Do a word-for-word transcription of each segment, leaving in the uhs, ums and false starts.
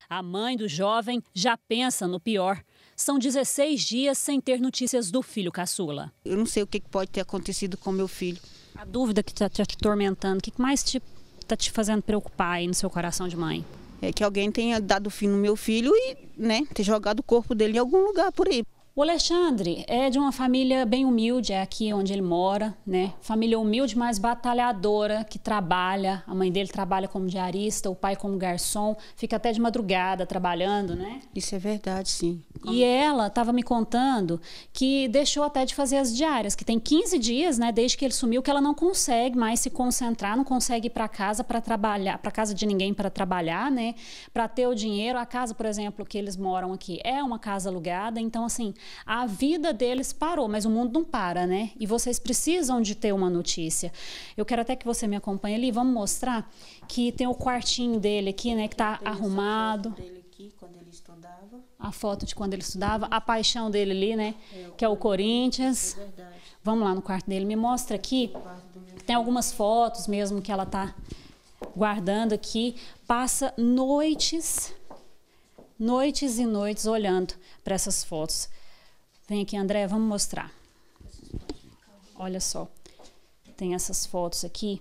A mãe do jovem já pensa no pior. São dezesseis dias sem ter notícias do filho caçula. Eu não sei o que pode ter acontecido com meu filho. A dúvida que está te atormentando, o que mais está te, te fazendo preocupar aí no seu coração de mãe? É que alguém tenha dado fim no meu filho e, né, ter jogado o corpo dele em algum lugar por aí. O Alexandre é de uma família bem humilde, é aqui onde ele mora, né? Família humilde, mas batalhadora, que trabalha. A mãe dele trabalha como diarista, o pai como garçom, fica até de madrugada trabalhando, né? Isso é verdade, sim. E ela estava me contando que deixou até de fazer as diárias, que tem quinze dias, né, desde que ele sumiu, que ela não consegue mais se concentrar, não consegue ir para casa para trabalhar, para casa de ninguém para trabalhar, né, para ter o dinheiro. A casa, por exemplo, que eles moram aqui é uma casa alugada, então assim, a vida deles parou, mas o mundo não para, né? E vocês precisam de ter uma notícia. Eu quero até que você me acompanhe ali, vamos mostrar que tem o quartinho dele aqui, né, que tá arrumado. Quando ele estudava. A foto de quando ele estudava, a paixão dele ali, né? É, que é o Corinthians. É verdade. Vamos lá no quarto dele. Me mostra aqui. Tem algumas fotos mesmo que ela tá guardando aqui. Passa noites, noites e noites olhando para essas fotos. Vem aqui, André, vamos mostrar. Olha só. Tem essas fotos aqui.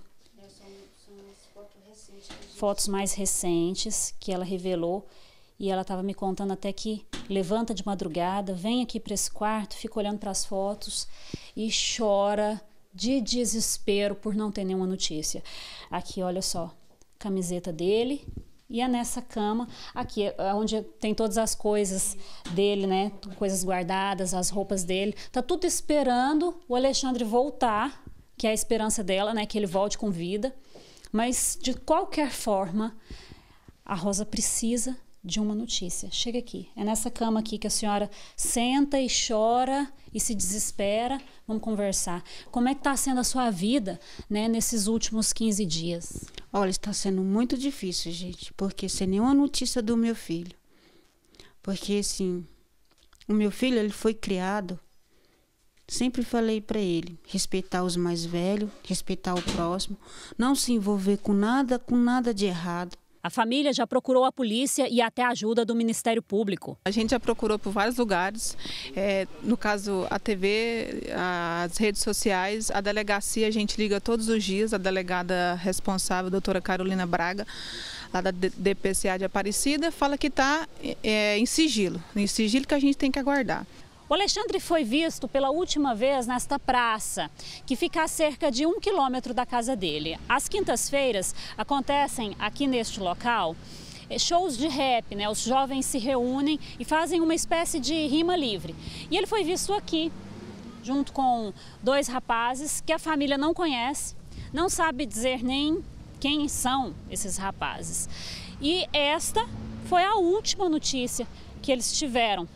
Fotos mais recentes que ela revelou. E ela estava me contando até que levanta de madrugada, vem aqui para esse quarto, fica olhando para as fotos e chora de desespero por não ter nenhuma notícia. Aqui, olha só, camiseta dele. E é nessa cama, aqui é onde tem todas as coisas dele, né? Coisas guardadas, as roupas dele. Tá tudo esperando o Alexandre voltar, que é a esperança dela, né? Que ele volte com vida. Mas, de qualquer forma, a Rosa precisa de uma notícia. Chega aqui. É nessa cama aqui que a senhora senta e chora e se desespera. Vamos conversar. Como é que está sendo a sua vida, né, nesses últimos quinze dias? Olha, está sendo muito difícil, gente, porque sem nenhuma notícia do meu filho. Porque, assim, o meu filho, ele foi criado, sempre falei para ele, respeitar os mais velhos, respeitar o próximo, não se envolver com nada, com nada de errado. A família já procurou a polícia e até a ajuda do Ministério Público. A gente já procurou por vários lugares, é, no caso a T V, as redes sociais, a delegacia a gente liga todos os dias, a delegada responsável, a doutora Carolina Braga, lá da D P C A de Aparecida, fala que está é, em sigilo, em sigilo que a gente tem que aguardar. O Alexandre foi visto pela última vez nesta praça, que fica a cerca de um quilômetro da casa dele. Às quintas-feiras acontecem aqui neste local shows de rap, né? Os jovens se reúnem e fazem uma espécie de rima livre. E ele foi visto aqui, junto com dois rapazes que a família não conhece, não sabe dizer nem quem são esses rapazes. E esta foi a última notícia que eles tiveram.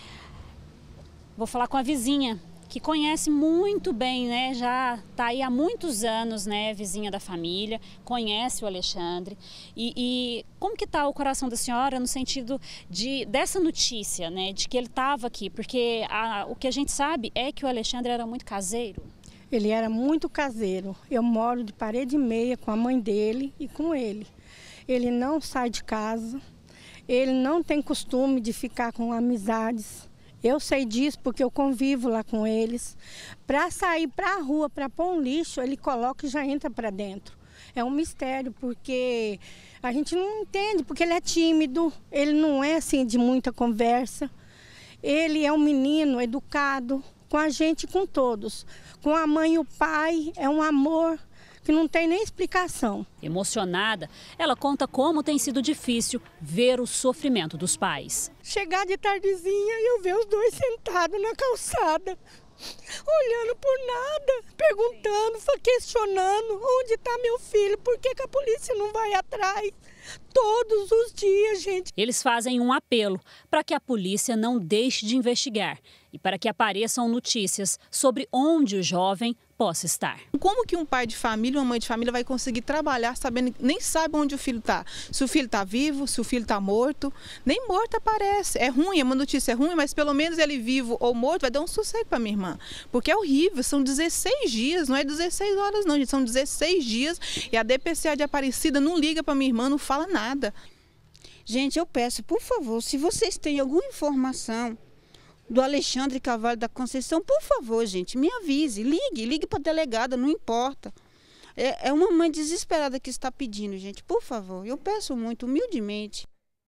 Vou falar com a vizinha, que conhece muito bem, né? Já está aí há muitos anos, né? Vizinha da família, conhece o Alexandre. E, e como que está o coração da senhora no sentido de, dessa notícia, né? De que ele estava aqui? Porque a, o que a gente sabe é que o Alexandre era muito caseiro. Ele era muito caseiro. Eu moro de parede e meia com a mãe dele e com ele. Ele não sai de casa, ele não tem costume de ficar com amizades. Eu sei disso porque eu convivo lá com eles. Para sair para a rua, para pôr um lixo, ele coloca e já entra para dentro. É um mistério, porque a gente não entende, porque ele é tímido, ele não é assim de muita conversa. Ele é um menino educado, com a gente e com todos. Com a mãe e o pai, é um amor que não tem nem explicação. Emocionada, ela conta como tem sido difícil ver o sofrimento dos pais. Chegar de tardezinha e eu ver os dois sentados na calçada, olhando por nada, perguntando, questionando onde está meu filho, por que que a polícia não vai atrás? Todos os dias, gente. Eles fazem um apelo para que a polícia não deixe de investigar e para que apareçam notícias sobre onde o jovem possa estar. Como que um pai de família, uma mãe de família vai conseguir trabalhar sabendo, nem sabe onde o filho está? Se o filho está vivo, se o filho está morto, nem morto aparece. É ruim, é uma notícia ruim, mas pelo menos ele vivo ou morto vai dar um sossego para minha irmã. Porque é horrível, são dezesseis dias, não é dezesseis horas não, gente, são dezesseis dias e a D P C A de Aparecida não liga para minha irmã, não fala nada. Gente, eu peço, por favor, se vocês têm alguma informação do Alexandre Carvalho da Conceição, por favor, gente, me avise, ligue, ligue para a delegada, não importa. É, é uma mãe desesperada que está pedindo, gente, por favor, eu peço muito, humildemente.